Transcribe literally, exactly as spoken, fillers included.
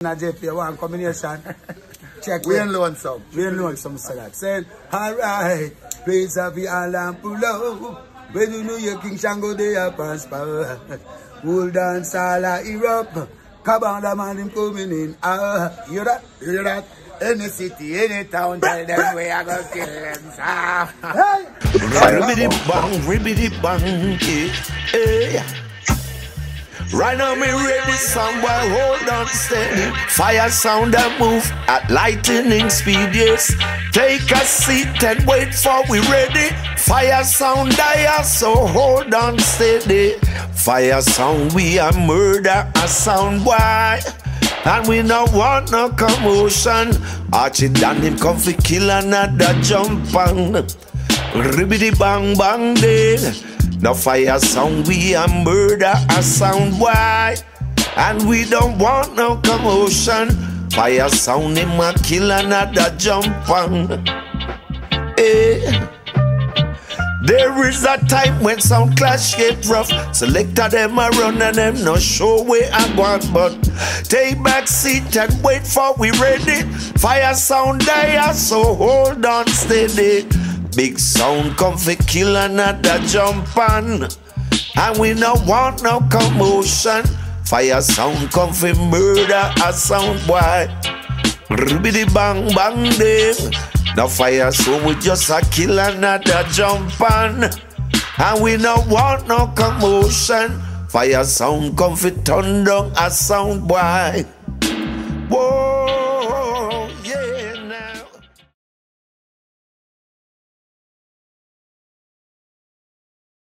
J P, one combination. Check we ain't lonesome. We ain't lonesome, say that. Saying, alright, praise of the alarm pull out. When you know your King Shango, they are prosper. Hold dance all a Europe. Kabanda man, him coming in. Ah, uh, hear that? Hear that? Any city, any town, tell them we are gonna kill them. Hey! Ribbidi bang, ribbidi bang, yeah. Right now me ready, somewhere hold on steady. Fire sound and move at lightning speed, yes. Take a seat and wait for we ready. Fire sound dire, so hold on steady. Fire sound, we a murder a sound boy. And we no want no commotion. Archie Dan him come fi kill another jump on. Ribbidi bang bang day. No fire sound, we a murder a sound boy. And we don't want no commotion. Fire sound him a kill another jump on. Hey. There is a time when sound clash get rough. Selector them a run and them no show where I want. But take back seat and wait for we ready. Fire sound dire, so hold on steady. Big sound come fi kill another jump on. And we no want no commotion. Fire sound come fi murder a sound boy. Ribbidi bang bang ding. No fire so we just a kill another jump on. And we no want no commotion. Fire sound come fi turn down a sound boy.